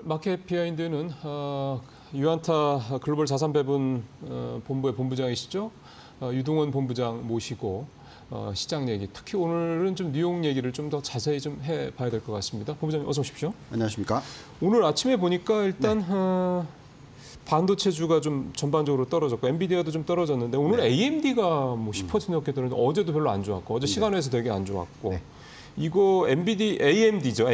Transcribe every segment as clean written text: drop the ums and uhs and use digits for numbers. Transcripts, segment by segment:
마켓 비하인드는 유안타 글로벌 자산 배분 본부의 본부장이시죠. 유동원 본부장 모시고 시장 얘기, 특히 오늘은 좀 뉴욕 얘기를 좀 더 자세히 좀 해봐야 될 것 같습니다. 본부장님 어서 오십시오. 안녕하십니까. 오늘 아침에 보니까 일단 반도체주가 좀 전반적으로 떨어졌고 엔비디아도 좀 떨어졌는데 오늘 AMD가 뭐 10% 넘게 떨어졌는데 어제도 별로 안 좋았고 어제 시간에서 되게 안 좋았고 이거 AMD죠.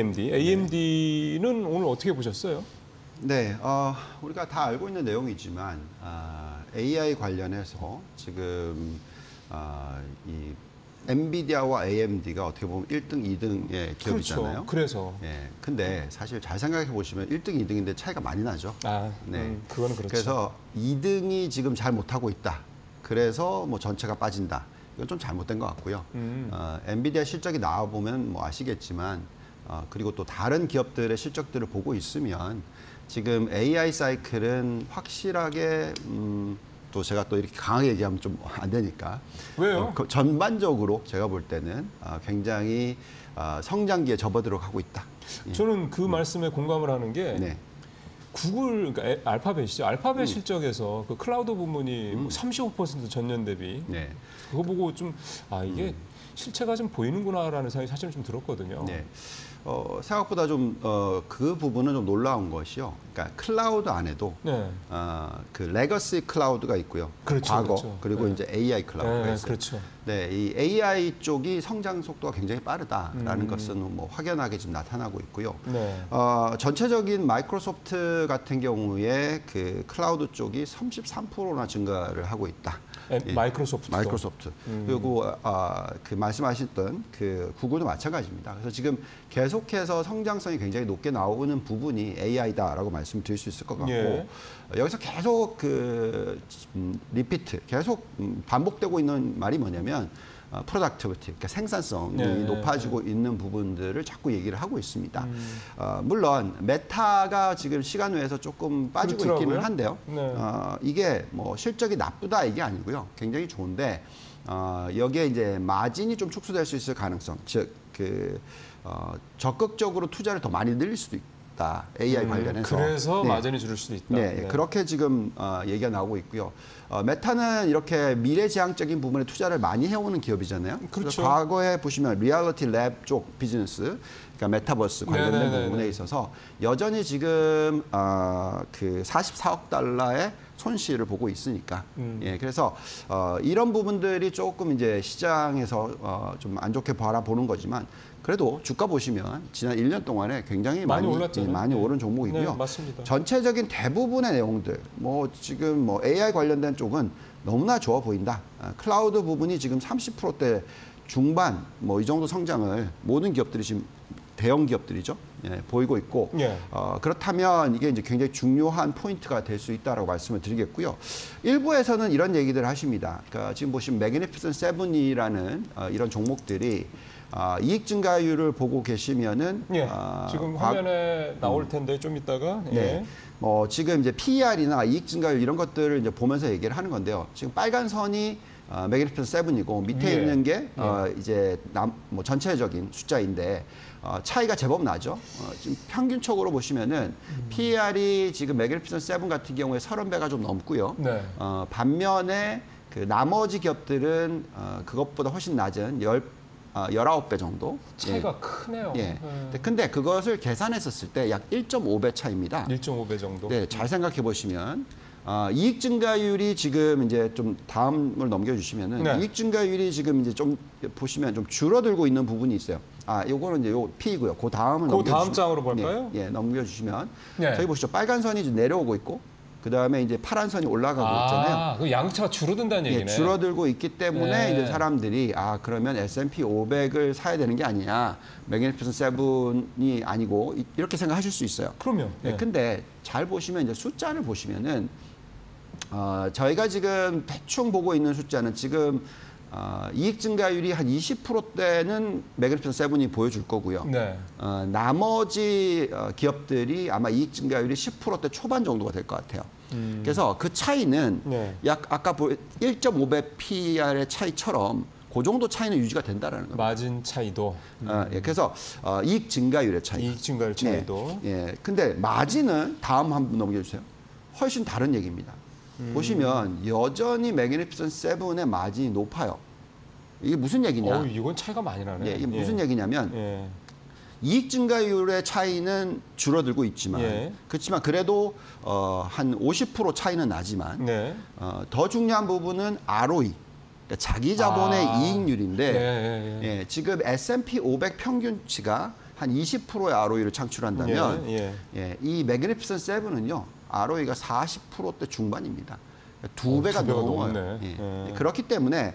AMD는 오늘 어떻게 보셨어요? 네, 우리가 다 알고 있는 내용이지만 AI 관련해서 지금 이 엔비디아와 AMD가 어떻게 보면 1등, 2등의 기업이잖아요. 그렇죠. 그래서. 네, 근데 사실 잘 생각해 보시면 1등, 2등인데 차이가 많이 나죠. 그거는 그렇죠. 그래서 2등이 지금 잘 못하고 있다. 그래서 뭐 전체가 빠진다. 이건 좀 잘못된 것 같고요. 엔비디아 실적이 나와 보면 뭐 아시겠지만 그리고 또 다른 기업들의 실적들을 보고 있으면 지금 AI 사이클은 확실하게 또 제가 또 이렇게 강하게 얘기하면 좀 안 되니까. 왜요? 전반적으로 제가 볼 때는 굉장히 성장기에 접어들어가고 있다. 저는 그 말씀에 공감을 하는 게 구글, 그러니까 알파벳이죠. 알파벳 실적에서 그 클라우드 부문이 35% 전년 대비. 그거 보고 좀 이게 실체가 좀 보이는구나라는 생각이 사실은 좀 들었거든요. 생각보다 좀 그 부분은 좀 놀라운 것이요. 그러니까 클라우드 안에도 그 레거시 클라우드가 있고요. 그렇죠, 과거 그렇죠. 그리고 이제 AI 클라우드가 있어요. 그렇죠. 이 AI 쪽이 성장 속도가 굉장히 빠르다라는 것은 뭐 확연하게 지금 나타나고 있고요. 전체적인 마이크로소프트 같은 경우에 그 클라우드 쪽이 33%나 증가를 하고 있다. 마이크로소프트. 그리고 그 말씀하셨던 그 구글도 마찬가지입니다. 그래서 지금 계속해서 성장성이 굉장히 높게 나오는 부분이 AI다라고 말씀드릴 수 있을 것 같고 여기서 계속 리피트, 계속 반복되고 있는 말이 뭐냐면 프로덕티비티, 그러니까 생산성이 높아지고 있는 부분들을 자꾸 얘기를 하고 있습니다. 물론 메타가 지금 시간 외에서 조금 빠지고 있기는 한데요. 이게 뭐 실적이 나쁘다 이게 아니고요. 굉장히 좋은데 여기에 이제 마진이 좀 축소될 수 있을 가능성, 즉 적극적으로 투자를 더 많이 늘릴 수도 있다. AI 관련해서. 그래서 마진이 줄을 수도 있다. 그렇게 지금 얘기가 나오고 있고요. 메타는 이렇게 미래지향적인 부분에 투자를 많이 해오는 기업이잖아요. 그렇죠. 과거에 보시면 리얼리티 랩 쪽 비즈니스, 그러니까 메타버스 관련된 부분에 있어서 여전히 지금 그 44억 달러의 손실을 보고 있으니까. 그래서 이런 부분들이 조금 이제 시장에서 좀 안 좋게 바라보는 거지만 그래도 주가 보시면 지난 1년 동안에 굉장히 많이 오른 종목이고요. 맞습니다. 전체적인 대부분의 내용들, 뭐 지금 뭐 AI 관련된 쪽은 너무나 좋아 보인다. 클라우드 부분이 지금 30%대 중반 뭐 이 정도 성장을 모든 기업들이 지금 대형 기업들이죠. 보이고 있고 그렇다면 이게 이제 굉장히 중요한 포인트가 될 수 있다라고 말씀을 드리겠고요. 일부에서는 이런 얘기들을 하십니다. 그러니까 지금 보시면 매그니피센트 세븐이라는 이런 종목들이 이익 증가율을 보고 계시면은 지금 화면에 나올 텐데 좀 이따가 뭐 지금 이제 PER이나 이익 증가율 이런 것들을 이제 보면서 얘기를 하는 건데요. 지금 빨간 선이 매그니피센트 세븐이고 밑에 있는 게 이제 뭐 전체적인 숫자인데 차이가 제법 나죠. 지금 평균적으로 보시면은 PER이 지금 매그니피센트 세븐 같은 경우에 30배가 좀 넘고요. 반면에 그 나머지 기업들은 그것보다 훨씬 낮은 19배 정도. 차이가 크네요. 근데 그것을 계산했었을 때 약 1.5배 차이입니다. 1.5배 정도. 잘 생각해 보시면 이익 증가율이 지금 이제 좀 다음을 넘겨주시면은 이익 증가율이 지금 이제 좀 보시면 좀 줄어들고 있는 부분이 있어요. 요거는 이제 요 P이고요. 그 다음을 다음 장으로 볼까요? 넘겨주시면 저기 보시죠. 빨간 선이 이제 내려오고 있고. 그 다음에 이제 파란 선이 올라가고 있잖아요. 그 양차가 줄어든다는 얘기네. 줄어들고 있기 때문에 이제 사람들이 그러면 S&P 500을 사야 되는 게 아니냐, 매그니피센트 세븐이 아니고 이렇게 생각하실 수 있어요. 그럼요. 근데 잘 보시면 이제 숫자를 보시면은 저희가 지금 대충 보고 있는 숫자는 지금 이익 증가율이 한 20%대는 매그니피센트 세븐이 보여줄 거고요. 나머지 기업들이 아마 이익 증가율이 10%대 초반 정도가 될 것 같아요. 그래서 그 차이는 약 아까 1.5배 PER의 차이처럼 그 정도 차이는 유지가 된다라는 겁니다. 마진 차이도. 예, 그래서 이익 증가율의 차이. 이익 증가율 차이도. 예, 근데 마진은 다음 한번 넘겨주세요. 훨씬 다른 얘기입니다. 보시면 여전히 매그니피선트 세븐의 마진이 높아요. 이게 무슨 얘기냐? 이건 차이가 많이 나네. 예, 이게 무슨 얘기냐면 이익 증가율의 차이는 줄어들고 있지만 그렇지만 그래도 한 50% 차이는 나지만 더 중요한 부분은 ROE. 그러니까 자기 자본의 이익률인데 예, 지금 S&P 500 평균치가 한 20%의 ROE를 창출한다면 이 매그니피선트 세븐은요 ROE가 40%대 중반입니다. 두 배가 넘어요. 그렇기 때문에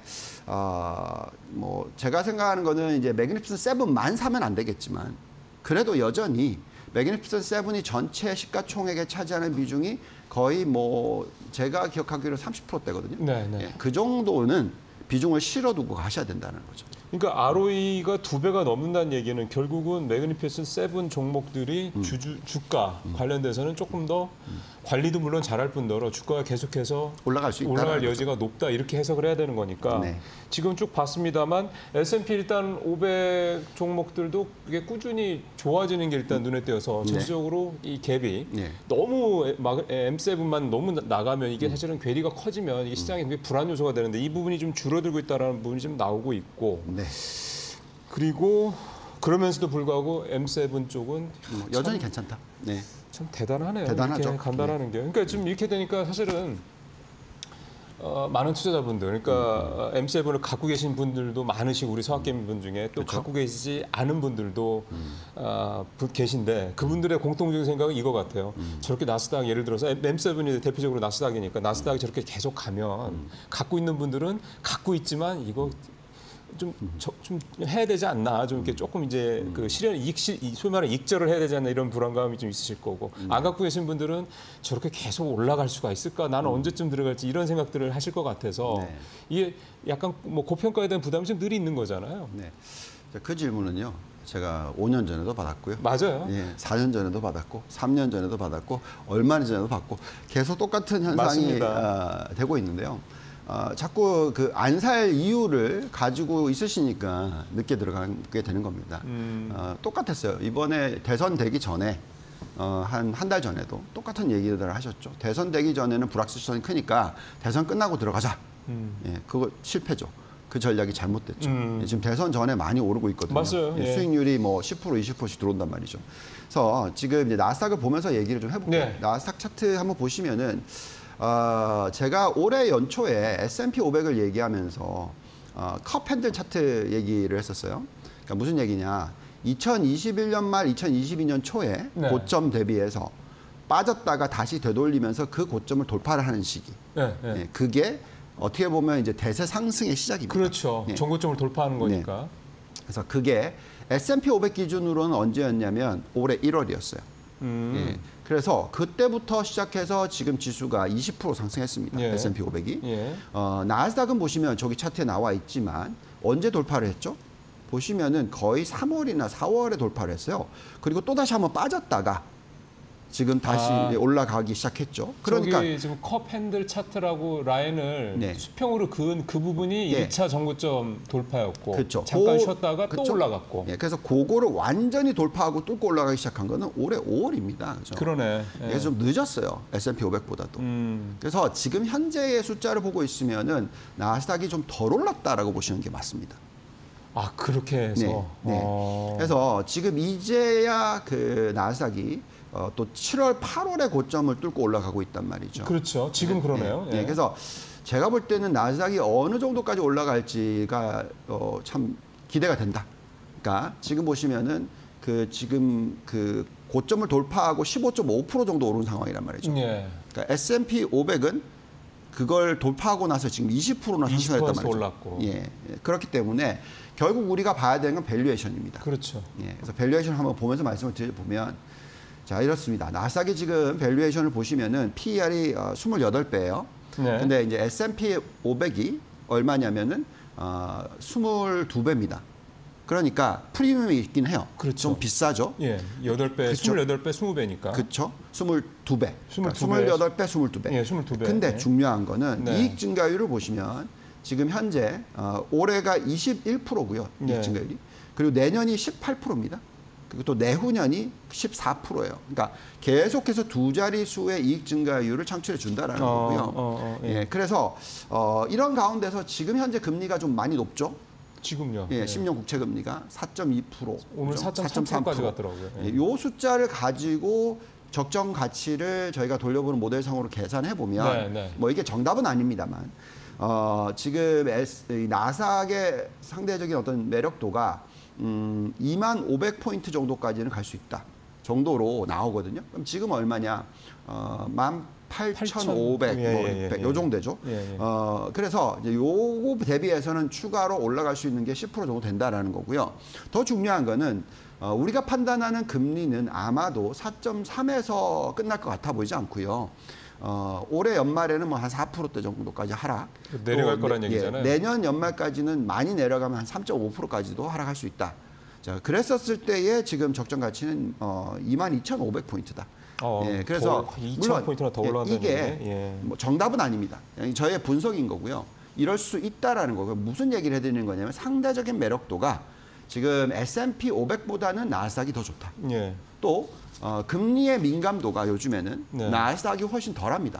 뭐 제가 생각하는 거는 이제 매그니피선트 세븐만 사면 안 되겠지만 그래도 여전히 매그니피선트 세븐이 전체 시가총액에 차지하는 비중이 거의 뭐 제가 기억하기로 30%대거든요. 예, 그 정도는 비중을 실어두고 가셔야 된다는 거죠. 그러니까 ROE가 2배가 넘는다는 얘기는 결국은 매그니피선트 세븐 종목들이 주가 관련돼서는 조금 더 관리도 물론 잘할 뿐더러 주가가 계속해서 올라갈 여지가 높다 이렇게 해석을 해야 되는 거니까 지금 쭉 봤습니다만 S&P 일단 500 종목들도 이게 꾸준히 좋아지는 게 일단 눈에 띄어서 전체적으로 이 갭이 너무 M7만 너무 나가면 이게 사실은 괴리가 커지면 이게 시장에 굉장히 불안 요소가 되는데 이 부분이 좀 줄어들고 있다는 부분이 좀 나오고 있고 그리고 그러면서도 불구하고 M7 쪽은 여전히 괜찮다. 참 대단하네요. 대단하죠. 이렇게 간단하는 게. 그러니까 지금 이렇게 되니까 사실은 많은 투자자분들, 그러니까 M7을 갖고 계신 분들도 많으시고 우리 서학개미분 중에 또 갖고 계시지 않은 분들도 계신데 그분들의 공통적인 생각은 이거 같아요. 저렇게 나스닥 예를 들어서 M7이 대표적으로 나스닥이니까 나스닥이 저렇게 계속 가면 갖고 있는 분들은 갖고 있지만 이거 좀 해야 되지 않나, 좀 이렇게 조금 이제 그 실현 소위 말하는 익절을 해야 되지 않나 이런 불안감이 좀 있으실 거고 안 갖고 계신 분들은 저렇게 계속 올라갈 수가 있을까? 나는 언제쯤 들어갈지 이런 생각들을 하실 것 같아서 이게 약간 뭐 고평가에 대한 부담이 좀 늘 있는 거잖아요. 그 질문은요. 제가 5년 전에도 받았고요. 맞아요. 4년 전에도 받았고 3년 전에도 받았고 얼마 전에도 받고 계속 똑같은 현상이 되고 있는데요. 자꾸 그 안 살 이유를 가지고 있으시니까 늦게 들어가게 되는 겁니다. 똑같았어요. 이번에 대선 되기 전에 한 달 전에도 똑같은 얘기들을 하셨죠. 대선 되기 전에는 불확실성이 크니까 대선 끝나고 들어가자. 그거 실패죠. 그 전략이 잘못됐죠. 지금 대선 전에 많이 오르고 있거든요. 맞아요. 수익률이 뭐 10%, 20%씩 들어온단 말이죠. 그래서 지금 이제 나스닥을 보면서 얘기를 좀 해볼게요. 나스닥 차트 한번 보시면은 제가 올해 연초에 S&P 500을 얘기하면서 컵 핸들 차트 얘기를 했었어요. 그러니까 무슨 얘기냐. 2021년 말 2022년 초에 고점 대비해서 빠졌다가 다시 되돌리면서 그 고점을 돌파를 하는 시기. 그게 어떻게 보면 이제 대세 상승의 시작입니다. 그렇죠. 전고점을 돌파하는 거니까. 그래서 그게 S&P 500 기준으로는 언제였냐면 올해 1월이었어요. 그래서 그때부터 시작해서 지금 지수가 20% 상승했습니다. S&P 500이. 나스닥은 보시면 저기 차트에 나와 있지만 언제 돌파를 했죠? 보시면은 거의 3월이나 4월에 돌파를 했어요. 그리고 또다시 한번 빠졌다가 지금 다시 올라가기 시작했죠. 그러니까 저기 지금 컵 핸들 차트라고 라인을 수평으로 그은 그 부분이 1차 전고점 돌파였고 잠깐 쉬었다가 또 올라갔고. 그래서 그거를 완전히 돌파하고 뚫고 올라가기 시작한 거는 올해 5월입니다. 그죠? 그러네. 그래서 좀 늦었어요. S&P 500보다도. 그래서 지금 현재의 숫자를 보고 있으면은 나스닥이 좀 덜 올랐다라고 보시는 게 맞습니다. 그렇게 해서. 그래서 지금 이제야 그 나스닥이 또 7월, 8월에 고점을 뚫고 올라가고 있단 말이죠. 그렇죠. 지금 그러네요. 그래서 제가 볼 때는 나스닥이 어느 정도까지 올라갈지가 참 기대가 된다. 그러니까 지금 보시면은 지금 그 고점을 돌파하고 15.5% 정도 오른 상황이란 말이죠. 그러니까 S&P 500은 그걸 돌파하고 나서 지금 20%나 상승했단 말이죠. 올랐고. 그렇기 때문에 결국 우리가 봐야 되는 건 밸류에이션입니다. 그렇죠. 그래서 밸류에이션을 한번 보면서 말씀을 드려보면 자, 이렇습니다. 나스닥이 지금 밸류에이션을 보시면은 PER이 28배예요. 근데 이제 S&P 500이 얼마냐면은 22배입니다. 그러니까 프리미엄이 있긴 해요. 좀 비싸죠. 8배, 그렇죠? 28배, 20배니까. 그렇죠. 22배. 22배. 그러니까 28배, 22배. 22배. 근데 중요한 거는 이익 증가율을 보시면 지금 현재 올해가 21%고요. 이익 증가율이. 그리고 내년이 18%입니다. 그리고 또 내후년이 14%예요. 그러니까 계속해서 두 자릿수의 이익 증가율을 창출해 준다라는 거고요. 예, 그래서 이런 가운데서 지금 현재 금리가 좀 많이 높죠. 지금요. 예, 10년 국채 금리가 4.2%. 오늘 4.3%까지 갔더라고요. 예, 요 숫자를 가지고 적정 가치를 저희가 돌려보는 모델상으로 계산해 보면 뭐 이게 정답은 아닙니다만 지금 나스닥의 상대적인 어떤 매력도가 2500포인트 정도까지는 갈 수 있다 정도로 나오거든요. 그럼 지금 얼마냐? 18,500, 요 정도 되죠. 그래서 이제 요거 대비해서는 추가로 올라갈 수 있는 게 10% 정도 된다라는 거고요. 더 중요한 거는 우리가 판단하는 금리는 아마도 4.3에서 끝날 것 같아 보이지 않고요. 올해 연말에는 뭐 한 4%대 정도까지 하락. 내려갈 거란 얘기잖아요. 내년 연말까지는 많이 내려가면 한 3.5%까지도 하락할 수 있다. 자, 그랬었을 때의 지금 적정 가치는 22,500포인트다. 예, 그래서 2,000포인트나 더 올라간다는 이게 뭐 정답은 아닙니다. 저의 분석인 거고요. 이럴 수 있다라는 거고요. 무슨 얘기를 해드리는 거냐면 상대적인 매력도가 지금 S&P 500보다는 나스닥이 더 좋다. 또 금리의 민감도가 요즘에는 나스닥이 훨씬 덜합니다.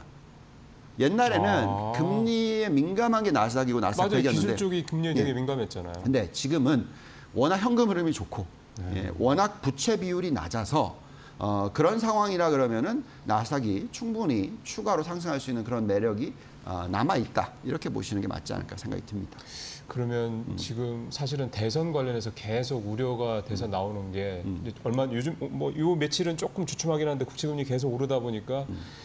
옛날에는 금리에 민감한 게 나스닥이고 나스닥 100이었는데 기술 쪽이 금리에 되게 민감했잖아요. 근데 지금은 워낙 현금 흐름이 좋고 워낙 부채 비율이 낮아서 그런 상황이라 그러면은 나스닥이 충분히 추가로 상승할 수 있는 그런 매력이 남아 있다 이렇게 보시는 게 맞지 않을까 생각이 듭니다. 그러면 지금 사실은 대선 관련해서 계속 우려가 돼서 나오는 게 얼마 요즘 뭐 요 며칠은 조금 주춤하긴 한데 국채금리 계속 오르다 보니까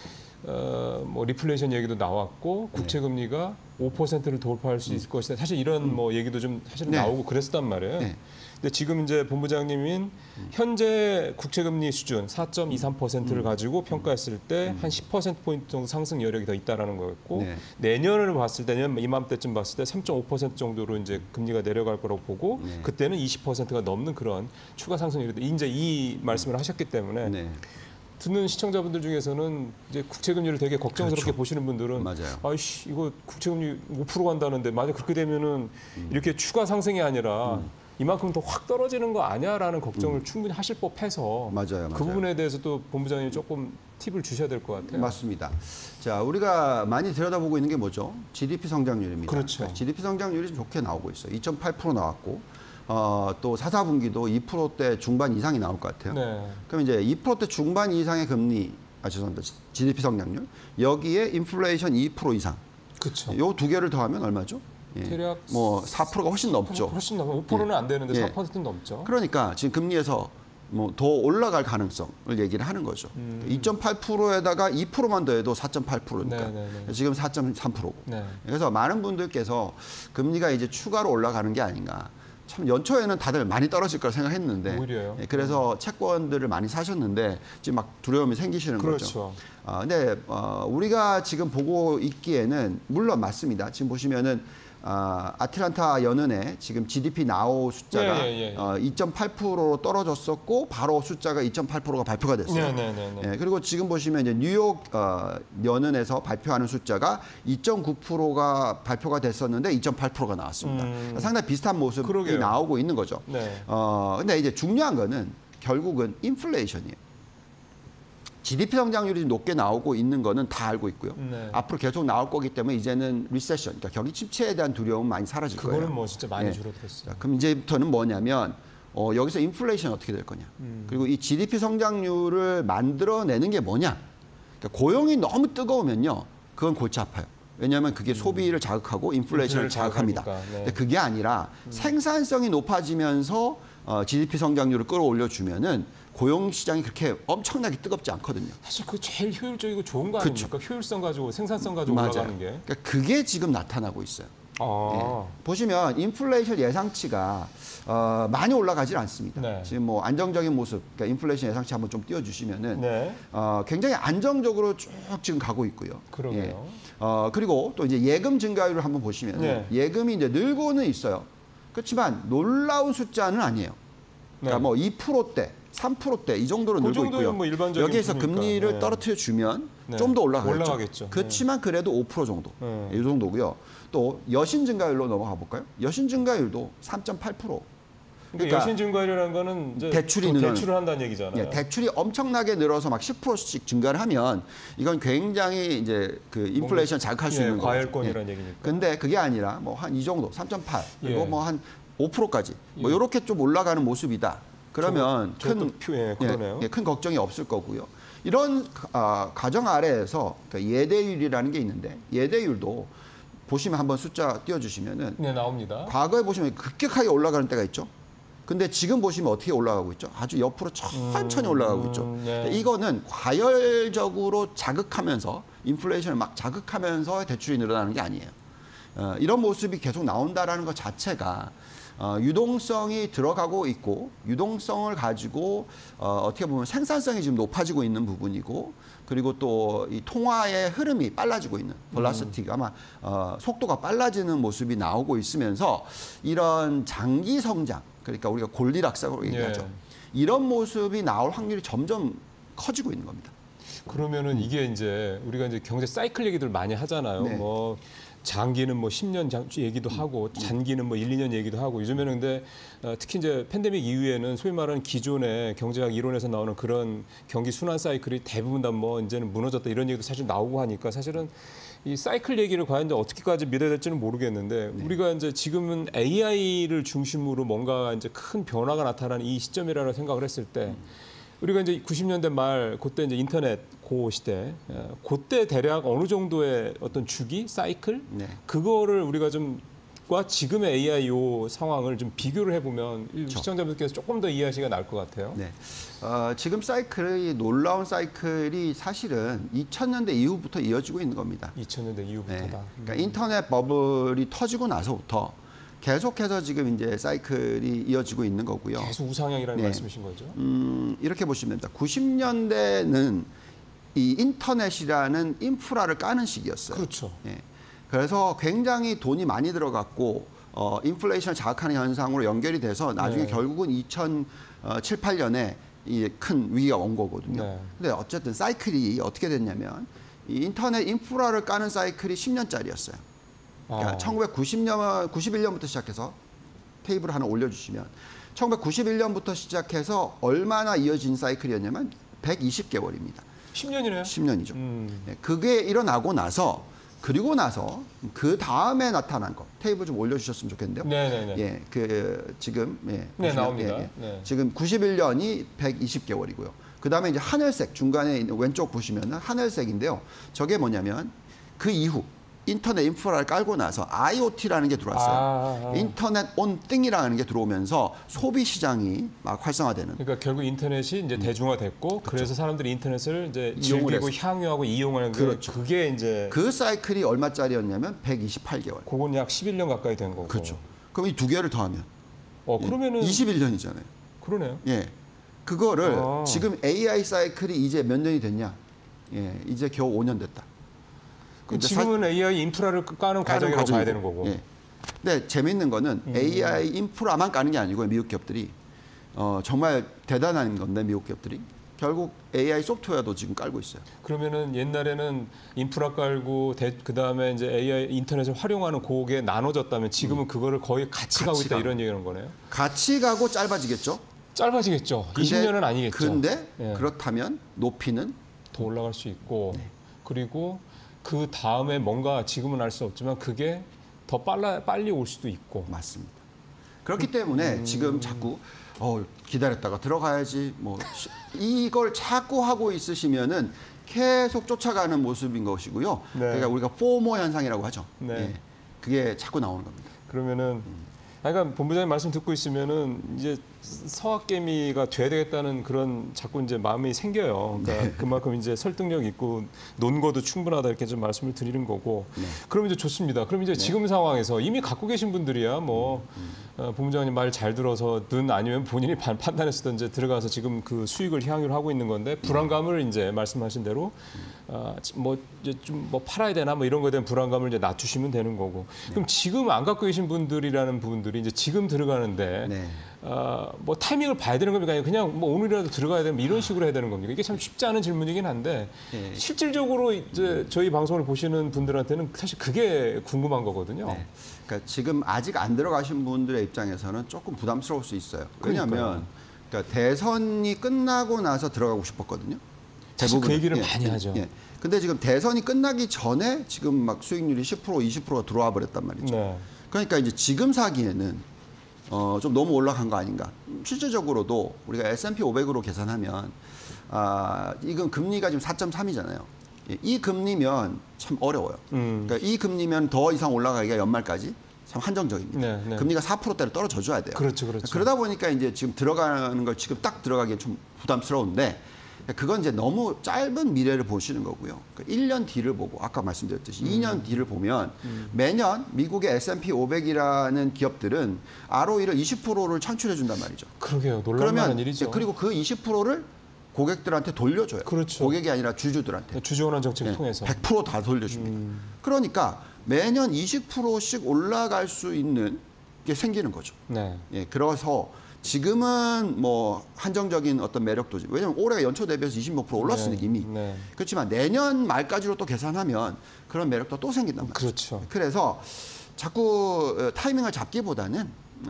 뭐 리플레이션 얘기도 나왔고 국채금리가 5%를 돌파할 수 있을 것이다. 사실 이런 뭐 얘기도 좀 사실은 나오고 그랬었단 말이에요. 근데 지금 이제 본부장님인 현재 국채금리 수준 4.23%를 가지고 평가했을 때 한 10%포인트 정도 상승 여력이 더 있다라는 거였고 내년을 봤을 때 내년 이맘때쯤 봤을 때 3.5% 정도로 이제 금리가 내려갈 거라고 보고 그때는 20%가 넘는 그런 추가 상승 여력이 이제 이 말씀을 하셨기 때문에 듣는 시청자분들 중에서는 이제 국채금리를 되게 걱정스럽게 보시는 분들은 아이씨 이거 국채금리 5% 간다는데 만약 그렇게 되면은 이렇게 추가 상승이 아니라 이만큼 더 확 떨어지는 거 아니야라는 걱정을 충분히 하실 법해서 그 부분에 대해서도 본부장님이 조금 팁을 주셔야 될 것 같아요. 맞습니다. 자, 우리가 많이 들여다보고 있는 게 뭐죠? GDP 성장률입니다. 그렇죠. 그러니까 GDP 성장률이 좀 좋게 나오고 있어요. 2.8% 나왔고 또 4분기도 2%대 중반 이상이 나올 것 같아요. 그럼 이제 2%대 중반 이상의 금리, 죄송합니다. GDP 성장률 여기에 인플레이션 2% 이상. 그렇죠. 요 두 개를 더하면 얼마죠? 대략 뭐 4%가 훨씬 넘죠. 훨씬 넘어. 5%는 안 되는데 4%는 넘죠. 그러니까 지금 금리에서 뭐 더 올라갈 가능성을 얘기를 하는 거죠. 2.8%에다가 2%만 더해도 4.8%니까 지금 4.3%고. 그래서 많은 분들께서 금리가 이제 추가로 올라가는 게 아닌가. 참 연초에는 다들 많이 떨어질 거라 생각했는데 오히려요. 그래서 채권들을 많이 사셨는데 지금 막 두려움이 생기시는 거죠. 근데 우리가 지금 보고 있기에는 물론 맞습니다. 지금 보시면은 아틀란타 연은의 지금 GDP 나우 숫자가 2.8%로 떨어졌었고 바로 숫자가 2.8%가 발표가 됐어요. 그리고 지금 보시면 이제 뉴욕 연은에서 발표하는 숫자가 2.9%가 발표가 됐었는데 2.8%가 나왔습니다. 그러니까 상당히 비슷한 모습이 나오고 있는 거죠. 근데 이제 중요한 거는 결국은 인플레이션이에요. GDP 성장률이 높게 나오고 있는 거는 다 알고 있고요. 앞으로 계속 나올 거기 때문에 이제는 리세션, 그러니까 경기 침체에 대한 두려움은 많이 사라질 거예요. 그거는 뭐 진짜 많이 줄어들었어요. 그럼 이제부터는 뭐냐면 여기서 인플레이션 어떻게 될 거냐. 그리고 이 GDP 성장률을 만들어내는 게 뭐냐. 그러니까 고용이 너무 뜨거우면요. 그건 골치 아파요. 왜냐하면 그게 소비를 자극하고 인플레이션을 자극합니다. 근데 그게 아니라 생산성이 높아지면서 GDP 성장률을 끌어올려주면은 고용 시장이 그렇게 엄청나게 뜨겁지 않거든요. 사실 그 제일 효율적이고 좋은 거 아닙니까? 효율성 가지고 생산성 가지고 올라가는 게. 그러니까 그게 지금 나타나고 있어요. 보시면 인플레이션 예상치가 많이 올라가질 않습니다. 지금 뭐 안정적인 모습, 그러니까 인플레이션 예상치 한번 좀 띄워주시면은 굉장히 안정적으로 쭉 지금 가고 있고요. 그러게요. 그리고 또 이제 예금 증가율을 한번 보시면 예금이 이제 늘고는 있어요. 그렇지만 놀라운 숫자는 아니에요. 그러니까 뭐 2%대 3%대 이 정도로 늘고 있고요. 뭐 일반적인 여기에서 금리를 떨어뜨려 주면 좀 더 올라가겠죠. 그렇지만 그래도 5% 정도. 이 정도고요. 또 여신 증가율로 넘어가 볼까요? 여신 증가율도 3.8%. 그러니까 여신 증가율이라는 거는 이제 대출을 한다는 얘기잖아요. 대출이 엄청나게 늘어서 막 10%씩 증가를 하면 이건 굉장히 이제 그 인플레이션 자극할 수 있는 거죠. 과열권이라는 얘기니까. 근데 그게 아니라 뭐 한 이 정도 3.8 그리고 뭐 한 5%까지 뭐 이렇게 좀 올라가는 모습이다. 그러면 큰 걱정이 없을 거고요. 이런 가정 아래에서 그러니까 예대율이라는 게 있는데 예대율도 보시면 한번 숫자 띄워주시면은 나옵니다. 과거에 보시면 급격하게 올라가는 때가 있죠. 근데 지금 보시면 어떻게 올라가고 있죠? 아주 옆으로 천천히 올라가고 있죠. 이거는 과열적으로 자극하면서 인플레이션을 막 자극하면서 대출이 늘어나는 게 아니에요. 이런 모습이 계속 나온다라는 것 자체가 유동성이 들어가고 있고 유동성을 가지고 어떻게 보면 생산성이 지금 높아지고 있는 부분이고 그리고 또 이 통화의 흐름이 빨라지고 있는 velocity가 아마 속도가 빨라지는 모습이 나오고 있으면서 이런 장기 성장 그러니까 우리가 골디락스라고 얘기하죠. 이런 모습이 나올 확률이 점점 커지고 있는 겁니다. 그러면은 이게 이제 우리가 이제 경제 사이클 얘기들 많이 하잖아요. 뭐 장기는 뭐 10년 얘기도 하고 단기는 뭐 1, 2년 얘기도 하고 요즘에는 근데 특히 이제 팬데믹 이후에는 소위 말하는 기존의 경제학 이론에서 나오는 그런 경기 순환 사이클이 대부분 다 뭐 이제는 무너졌다 이런 얘기도 사실 나오고 하니까 사실은 이 사이클 얘기를 과연 이제 어떻게까지 믿어야 될지는 모르겠는데 우리가 이제 지금은 AI를 중심으로 뭔가 이제 큰 변화가 나타나는 이 시점이라고 생각을 했을 때 우리가 이제 90년대 말 그때 이제 인터넷 고 시대 그때 대략 어느 정도의 어떤 주기 사이클 그거를 우리가 좀과 지금의 AI 요 상황을 좀 비교를 해보면 시청자분들께서 조금 더 이해하시기가 나을 것 같아요. 지금 사이클이 놀라운 사이클이 사실은 2000년대 이후부터 이어지고 있는 겁니다. 2000년대 이후부터다. 그러니까 인터넷 버블이 터지고 나서부터 계속해서 지금 이제 사이클이 이어지고 있는 거고요. 계속 우상향이라는 말씀이신 거죠? 이렇게 보시면 됩니다. 90년대는 이 인터넷이라는 인프라를 까는 시기였어요. 그렇죠. 그래서 굉장히 돈이 많이 들어갔고 인플레이션을 자극하는 현상으로 연결이 돼서 나중에 결국은 2007, 8년에 이 큰 위기가 온 거거든요. 근데 어쨌든 사이클이 어떻게 됐냐면 이 인터넷 인프라를 까는 사이클이 10년짜리였어요. 그러니까 1991년부터 시작해서 테이블을 하나 올려주시면 1991년부터 시작해서 얼마나 이어진 사이클이었냐면 120개월입니다. 10년이네요. 10년이죠. 그게 일어나고 나서 그리고 나서 그 다음에 나타난 거 테이블 좀 올려주셨으면 좋겠는데요. 지금 나옵니다. 지금 91년이 120개월이고요. 그 다음에 이제 하늘색 중간에 있는 왼쪽 보시면은 하늘색인데요. 저게 뭐냐면 그 이후 인터넷 인프라를 깔고 나서 IoT라는 게 들어왔어요. 인터넷 온 띵이라는 게 들어오면서 소비 시장이 막 활성화되는. 그러니까 결국 인터넷이 이제 대중화됐고 그래서 사람들이 인터넷을 이제 즐기고 향유하고 이용하는 그게 이제 그 사이클이 얼마짜리였냐면 128개월. 그건 약 11년 가까이 된 거고. 그렇죠. 그럼 이 두 개를 더하면 그러면은 21년이잖아요. 그러네요. 그거를 지금 AI 사이클이 이제 몇 년이 됐냐? 이제 겨우 5년 됐다. 지금은 AI 인프라를 까는 과정이라고 봐야 되는 거고. 근데 재미있는 거는 AI 인프라만 까는 게 아니고 미국 기업들이 정말 대단한 건데 미국 기업들이 결국 AI 소프트웨어도 지금 깔고 있어요. 그러면은 옛날에는 인프라 깔고 그다음에 이제 AI 인터넷을 활용하는 그게 나눠졌다면 지금은 그거를 거의 같이 가고 있다 이런 얘기하는 거네요. 같이 가고 짧아지겠죠? 짧아지겠죠. 20년은 아니겠죠. 근데 그렇다면 높이는 더 올라갈 수 있고 그리고 그 다음에 뭔가 지금은 알 수 없지만 그게 더 빨리 올 수도 있고. 맞습니다. 그렇기 때문에 지금 자꾸 기다렸다가 들어가야지 뭐 이걸 자꾸 하고 있으시면은 계속 쫓아가는 모습인 것이고요. 그러니까 우리가 포모 현상이라고 하죠. 그게 자꾸 나오는 겁니다. 그러면은 그러니까 본부장님 말씀 듣고 있으면은 이제 서학개미가 돼야 되겠다는 그런 자꾸 이제 마음이 생겨요. 그러니까 그만큼 이제 설득력 있고 논거도 충분하다 이렇게 좀 말씀을 드리는 거고. 그럼 이제 좋습니다. 그럼 이제 지금 상황에서 이미 갖고 계신 분들이야 뭐 본부장님 말 잘 들어서든 아니면 본인이 판단했을 때 이제 들어가서 지금 그 수익을 향유를 하고 있는 건데 불안감을 이제 말씀하신 대로 뭐 이제 좀 뭐 팔아야 되나 뭐 이런 거에 대한 불안감을 이제 낮추시면 되는 거고. 그럼 지금 안 갖고 계신 분들이라는 분들이 이제 지금 들어가는데 뭐 타이밍을 봐야 되는 겁니까? 그냥 뭐 오늘이라도 들어가야 되는 이런 식으로 해야 되는 겁니까? 이게 참 쉽지 않은 질문이긴 한데 실질적으로 이제 저희 방송을 보시는 분들한테는 사실 그게 궁금한 거거든요. 그러니까 지금 아직 안 들어가신 분들의 입장에서는 조금 부담스러울 수 있어요. 왜냐하면 그러니까 대선이 끝나고 나서 들어가고 싶었거든요. 사실 그 얘기를 많이 하죠. 근데 지금 대선이 끝나기 전에 지금 막 수익률이 10%, 20%가 들어와 버렸단 말이죠. 그러니까 이제 지금 사기에는 좀 너무 올라간 거 아닌가. 실질적으로도 우리가 S&P 500으로 계산하면 이건 금리가 지금 4.3이잖아요. 이 금리면 참 어려워요. 그러니까 이 금리면 더 이상 올라가기가 연말까지 참 한정적입니다. 금리가 4%대로 떨어져 줘야 돼요. 그렇죠. 그러다 보니까 이제 지금 들어가는 걸 지금 딱 들어가기엔 좀 부담스러운데 그건 이제 너무 짧은 미래를 보시는 거고요. 1년 뒤를 보고 아까 말씀드렸듯이 2년 뒤를 보면 매년 미국의 S&P 500이라는 기업들은 ROE를 20%를 창출해 준단 말이죠. 그러게요. 놀랄만한 일이죠. 그리고 그 20%를 고객들한테 돌려줘요. 그렇죠. 고객이 아니라 주주들한테. 주주원화 정책을 통해서. 100% 다 돌려줍니다. 그러니까 매년 20%씩 올라갈 수 있는 게 생기는 거죠. 그래서 지금은 뭐 한정적인 어떤 매력도지. 왜냐하면 올해가 연초 대비해서 20몇% 올랐으니까 이미. 그렇지만 내년 말까지로 또 계산하면 그런 매력도 또 생긴단 말이죠. 그렇죠. 그래서 자꾸 타이밍을 잡기보다는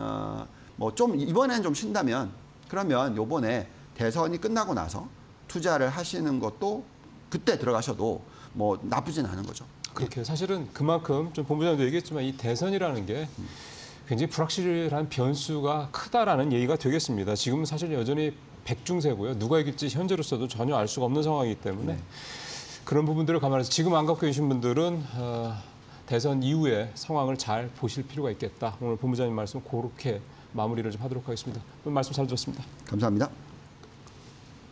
뭐 좀 이번에는 좀 쉰다면 그러면 요번에 대선이 끝나고 나서 투자를 하시는 것도 그때 들어가셔도 뭐 나쁘진 않은 거죠. 그렇게 사실은 그만큼 좀 본부장도 얘기했지만 이 대선이라는 게 굉장히 불확실한 변수가 크다라는 얘기가 되겠습니다. 지금은 사실 여전히 백중세고요. 누가 이길지 현재로서도 전혀 알 수가 없는 상황이기 때문에 그런 부분들을 감안해서 지금 안 갖고 계신 분들은 대선 이후에 상황을 잘 보실 필요가 있겠다. 오늘 본부장님 말씀 그렇게 마무리를 좀 하도록 하겠습니다. 오늘 말씀 잘 들었습니다. 감사합니다.